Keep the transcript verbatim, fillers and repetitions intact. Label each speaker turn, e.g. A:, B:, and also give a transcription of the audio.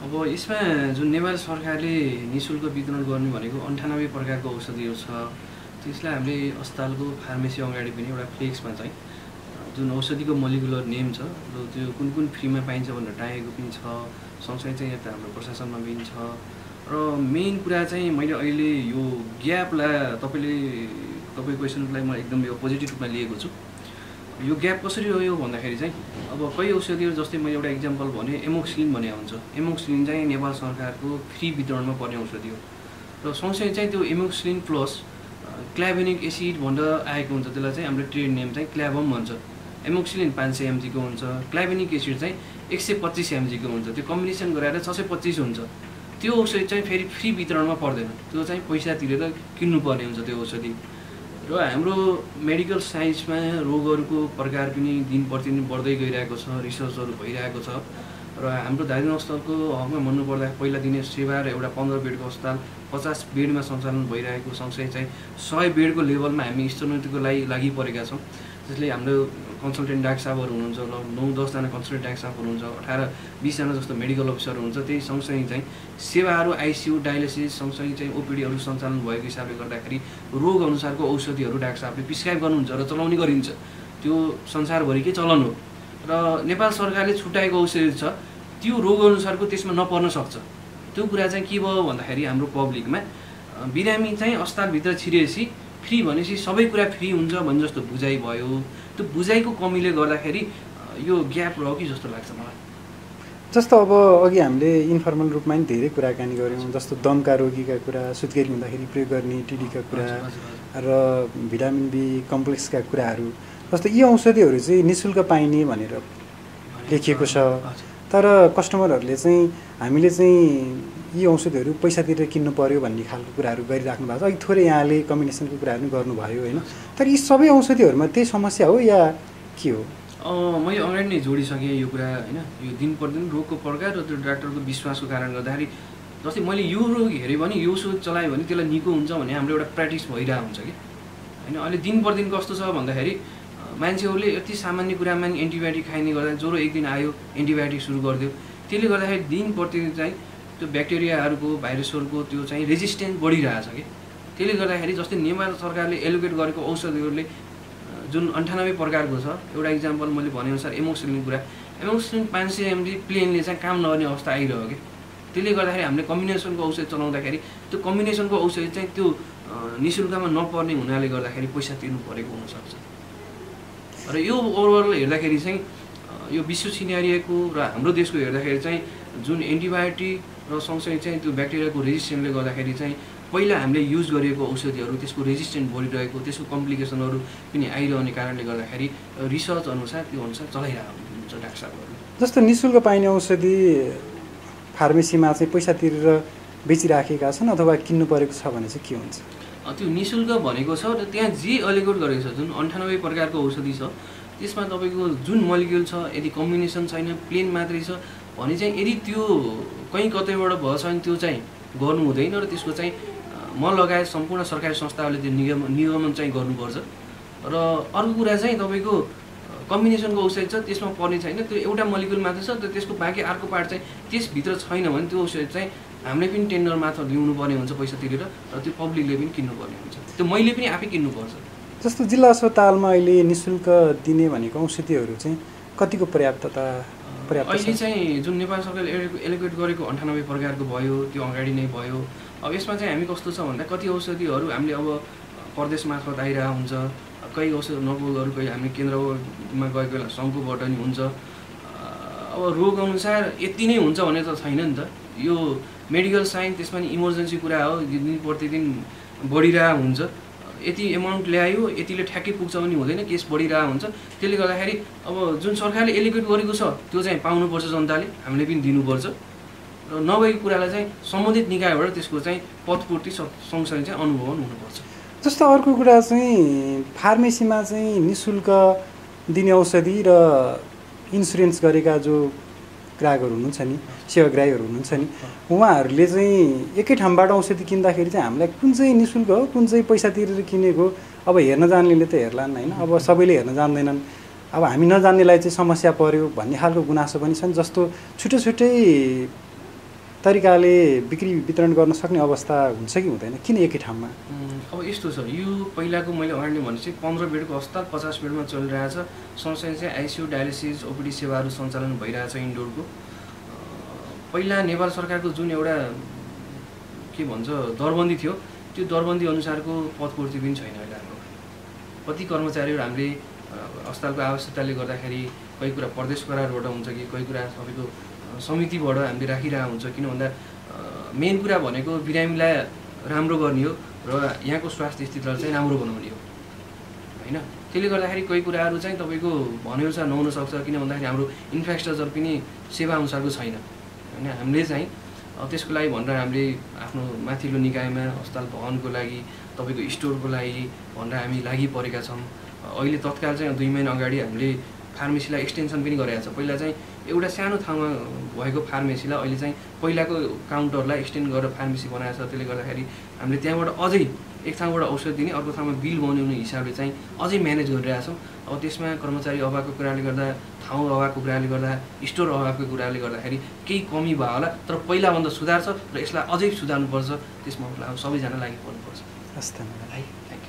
A: अब यसमा जुन नेपाल सरकारले निःशुल्क वितरण गर्ने भनेको अन्ठानब्बे प्रकारको औषधिहरू छ। त्यसलाई हामीले अस्पतालको फार्मेसी अगाडि पनि एउटा फ्लेक्समा चाहिँ जुन औषधिको मोलिकुलर नेम छ र त्यो कुन कुन फ्रीमा पाइन्छ भनेर टाँगेको पनि छ। सँगसँगै चाहिँ यता हाम्रो प्रशासनमा पनि छ। र मेन कुरा चाहिँ मैले अहिले यो ग्यापलाई तपाईँले तपाईँ क्वेसनलाई म एकदम यो पोजिटिभ रूपमा लिएको छु। यो ग्याप कसरी रह्यो भन्दाखेरि चाहिँ अब कई औषधिहरू जस्तै मैले एउटा इक्जाम्पल भने एमोक्सिलिन भने हुन्छ। एमोक्सिलिन चाहिँ नेपाल सरकारको फ्री वितरणमा पर्ने औषधि हो र सँगसँगै चाहिँ त्यो एमोक्सिलिन प्लस क्ल्याभेनिक एसिड भनेर आएको हुन्छ। त्यसलाई चाहिँ हाम्रो ट्रेड नेम चाहिँ क्ल्याभम भन्छ। एमोक्सिलिन पाँच सय एमजीको हुन्छ, क्ल्याभेनिक एसिड चाहिँ एक सय पच्चिस एमजीको हुन्छ। त्यो कम्बिनेसन गराएर छ सय पच्चिस हुन्छ। त्यो औषधि चाहिँ फेरि फ्री वितरणमा पर्दैन, त्यो चाहिँ पैसा तिरेर किन्नुपर्ने हुन्छ त्यो औषधि। र हाम्रो मेडिकल साइन्समा रोगहरूको प्रकार पनि दिन प्रतिदिन बढ्दै गइरहेको छ, रिसर्चहरू भइरहेको छ। र हाम्रो धादिङ अस्पतालको हकमा भन्नुपर्दा पहिला दिने सेवा र एउटा पन्ध्र बेडको अस्पताल पचास बेडमा सञ्चालन भइरहेको सँगसँगै चाहिँ सय बेडको लेभलमा हामी स्तरोन्नतिको लागि लागि परेका छौँ। जसले हाम्रो कन्सल्टेन्ट डाक्टर साहबहरू हुनुहुन्छ, ल नौ दसजना कन्सल्टेन्ट डाक्टर साहबहरू हुनुहुन्छ, अठार बिसजना जस्तो मेडिकल अफिसर हुन्छ। त्यही सँगसँगै चाहिँ सेवाहरू आइसियू डायलिसिस सँगसँगै चाहिँ ओपिडीहरू सञ्चालन भएको हिसाबले गर्दाखेरि रोग अनुसारको औषधिहरू डाक्टर साहबले प्रिस्क्राइब गर्नुहुन्छ र चलाउने गरिन्छ। त्यो संसारभरिकै चलन हो र नेपाल सरकारले छुट्याएको औषधि छ त्यो रोग अनुसारको त्यसमा नपर्न सक्छ। त्यो कुरा चाहिँ के भयो भन्दाखेरि हाम्रो पब्लिकमा बिरामी चाहिँ अस्पतालभित्र छिरेपछि फ्री भनेपछि सबै कुरा फ्री हुन्छ भन्ने जस्तो बुझाइ भयो। त्यो बुझाइको कमीले गर्दाखेरि यो ग्याप रह्यो कि जस्तो लाग्छ मलाई।
B: जस्तो अब अघि हामीले इन्फर्मल रूपमा नि धेरै कुराकानी गऱ्यौँ, जस्तो दमका रोगीका कुरा, सुत्केरी हुँदाखेरि प्रयोग गर्ने टिडीका कुरा र भिटामिन बी कम्प्लेक्सका कुराहरू। जस्तो यी औषधिहरू चाहिँ निःशुल्क पाइने भनेर लेखिएको छ, तर कस्टमरहरूले चाहिँ हामीले चाहिँ यी औषधिहरू पैसा तिरेर किन्नु पर्यो भन्ने खालको कुराहरू गरिराख्नु भएको छ। अघि थोरै यहाँले कम्बिनेसनको कुराहरू गर्नुभयो होइन, तर यी सबै औषधिहरूमा त्यही समस्या हो या के हो?
A: मैले अगाडि नै जोडिसकेँ यो कुरा होइन। यो दिन प्रतिदिन रोगको प्रकार र त्यो डाक्टरको विश्वासको कारण गर्दाखेरि जस्तै मैले यो रोग हेरेँ भने यो औषध चलाएँ भने त्यसलाई निको हुन्छ भने हाम्रो एउटा प्र्याक्टिस भइरहेको हुन्छ कि होइन। अहिले दिन प्रतिदिन कस्तो छ भन्दाखेरि मान्छेहरूले यति सामान्य कुरामा नि एन्टिबायोटिक खाइने गर्दा ज्वरो एक दिन आयो एन्टिबायोटिक सुरु गरिदियो। त्यसले गर्दाखेरि दिन प्रतिदिन चाहिँ त्यो ब्याक्टेरियाहरूको भाइरसहरूको त्यो चाहिँ रेजिस्टेन्स बढिरहेछ कि। त्यसले गर्दाखेरि जस्तै नेपाल सरकारले एलोकेट गरेको औषधिहरूले जुन अन्ठानब्बे प्रकारको छ, एउटा इक्जाम्पल मैले भनेअनुसार एमोक्सिलिन कुरा, एमोक्सिलिन पाँच सय एमजी प्लेनले चाहिँ काम नगर्ने अवस्था आइरह्यो कि। त्यसले गर्दाखेरि हामीले कम्बिनेसनको औषधि चलाउँदाखेरि त्यो कम्बिनेसनको औषधि चाहिँ त्यो निःशुल्कमा नपर्ने हुनाले गर्दाखेरि पैसा तिर्नु परेको हुनसक्छ। र यो ओभरअल हेर्दाखेरि चाहिँ यो विश्व सिनेरियोको र हाम्रो देशको हेर्दाखेरि चाहिँ जुन एन्टिबायोटिक र सँगसँगै चाहिँ त्यो ब्याक्टेरियाको रेजिस्टेन्सले गर्दाखेरि चाहिँ पहिला हामीले युज गरिएको औषधिहरू त्यसको रेजिस्टेन्स बढिरहेको, त्यसको कम्प्लिकेसनहरू पनि आइरहने कारणले गर्दाखेरि रिसर्च अनुसार त्यो अनुसार चलाइरहेको हुन्छ डाक्टर साहबहरू।
B: जस्तो निःशुल्क पाइने औषधि फार्मेसीमा चाहिँ पैसा तिरेर बेचिराखेका छन् अथवा किन्नु परेको छ भने चाहिँ के हुन्छ?
A: त्यो निःशुल्क भनेको छ र त्यहाँ जे एलोकेट गरेको छ जुन अन्ठानब्बे प्रकारको औषधि छ त्यसमा तपाईँको जुन मोलिक्युल छ यदि कम्बिनेसन छैन प्लेन मात्रै छ भने चाहिँ यदि त्यो कहीँ कतैबाट भएछ भने त्यो चाहिँ गर्नु हुँदैन र त्यसको चाहिँ म लगायत सम्पूर्ण सरकारी संस्थाहरूले त्यो निगम निगमन चाहिँ गर्नुपर्छ। र अर्को कुरा चाहिँ तपाईँको कम्बिनेसनको औषधि छ त्यसमा पर्ने छैन, त्यो एउटा मोलिक्युल मात्रै छ, त्यो त्यसको बाँकी अर्को पार्ट चाहिँ त्यसभित्र छैन भने त्यो औषधि चाहिँ हामीले पनि टेन्डर मार्फत ल्याउनु पर्ने हुन्छ पैसा तिरेर र त्यो पब्लिकले पनि किन्नुपर्ने हुन्छ, त्यो मैले पनि आफै किन्नुपर्छ।
B: जस्तो जिल्ला अस्पतालमा अहिले निःशुल्क दिने भनेको औषधिहरू चाहिँ कतिको पर्याप्तता पर्याप्त छ?
A: अहिले चाहिँ जुन नेपाल सरकारले एलोकेट गरेको अन्ठानब्बे प्रकारको भयो त्यो अगाडि नै भयो। अब यसमा चाहिँ हामी कस्तो छ भन्दा कति औषधिहरू हामीले अब प्रदेश मार्फत आइरहेको हुन्छ, कहीँ औषध नपुगहरू कहीँ हामी केन्द्रमा गएको बेला सङ्घकोबाट नि हुन्छ। अब रोग अनुसार यति नै हुन्छ भने त छैन नि त, यो मेडिकल साइन्स त्यसमा नि इमर्जेन्सी कुरा हो, दिन प्रतिदिन बढिरहेको हुन्छ। यति एमाउन्ट ल्यायो यतिले ठ्याक्कै पुग्छ भने हुँदैन, केस बढिरहेको हुन्छ। त्यसले गर्दाखेरि अब जुन सरकारले एलोकेट गरेको छ त्यो चाहिँ पाउनुपर्छ, जनताले हामीले पनि दिनुपर्छ र नभएको कुरालाई चाहिँ सम्बन्धित निकायबाट त्यसको चाहिँ पदपूर्ति सँगसँगै चाहिँ अनुभवन हुनुपर्छ।
B: जस्तो अर्को कुरा चाहिँ फार्मेसीमा चाहिँ निःशुल्क दिने औषधि र इन्सुरेन्स गरेका जो ग्राहकहरू हुनुहुन्छ नि, सेवाग्राहीहरू हुनुहुन्छ नि, उहाँहरूले चाहिँ एकै ठाउँबाट औषधि किन्दाखेरि चाहिँ हामीलाई कुन चाहिँ निःशुल्क हो कुन चाहिँ पैसा तिरेर किनेको अब हेर्न जान्नेले त हेर्लान् होइन, अब सबैले हेर्न जान्दैनन्, अब हामी नजान्नेलाई चाहिँ समस्या पर्यो भन्ने खालको गुनासो पनि छन्। जस्तो छुट्टै छुट्टै तरिकाले बिक्री वितरण गर्न सक्ने अवस्था हुन्छ कि हुँदैन, किन एकै ठाउँमा?
A: अब यस्तो छ, यो पहिलाको मैले अगाडि भनेपछि पन्ध्र बेडको अस्पताल पचास बेडमा चलिरहेछ। सँगसँगै चाहिँ आइसियू डायलिसिस ओपिडी सेवाहरू सञ्चालन भइरहेछ इन्डोरको। पहिला नेपाल सरकारको जुन एउटा के भन्छ दरबन्दी थियो, त्यो दरबन्दी अनुसारको पदपूर्ति पनि छैन अहिले हाम्रो। कति कर्मचारीहरू हामीले अस्पतालको आवश्यकताले गर्दाखेरि कोही कुरा प्रदेश करारबाट हुन्छ कि कोही कुरा सबैको समितिबाट हामीले राखिरहेको हुन्छ। किन भन्दा मेन कुरा भनेको बिरामीलाई राम्रो गर्ने हो र यहाँको स्वास्थ्य स्थितिलाई चाहिँ राम्रो बनाउने हो होइन। त्यसले गर्दाखेरि कोही कुराहरू चाहिँ तपाईँको भनेअनुसार नहुन सक्छ, किन भन्दाखेरि हाम्रो इन्फ्रास्ट्रक्चर पनि सेवा अनुसारको छैन होइन। हामीले चाहिँ त्यसको लागि भनेर हामीले आफ्नो माथिल्लो निकायमा अस्पताल भवनको लागि तपाईँको स्टोरको लागि भनेर हामी लागि परेका छौँ। अहिले तत्काल चाहिँ दुई महिना अगाडि हामीले फार्मेसीलाई एक्सटेन्सन पनि गरेका छ। पहिला चाहिँ एउटा सानो ठाउँमा भएको फार्मेसीलाई अहिले चाहिँ पहिलाको काउन्टरलाई एक्सटेन्ड गरेर फार्मेसी बनाएको छ। त्यसले गर्दाखेरि हामीले त्यहाँबाट अझै एक ठाउँबाट औषध दिने अर्को ठाउँमा बिल बनाउने हिसाबले चाहिँ अझै म्यानेज गरिरहेका छौँ। अब त्यसमा कर्मचारी अभावको कुराले गर्दा, ठाउँ अभावको कुराले गर्दा, स्टोर अभावको कुराले गर्दाखेरि केही कमी भयो होला, तर पहिलाभन्दा सुधार छ र यसलाई अझै सुधार्नुपर्छ। त्यसमा सबैजना लागि पर्नुपर्छ।
B: हस्, धन्यवाद।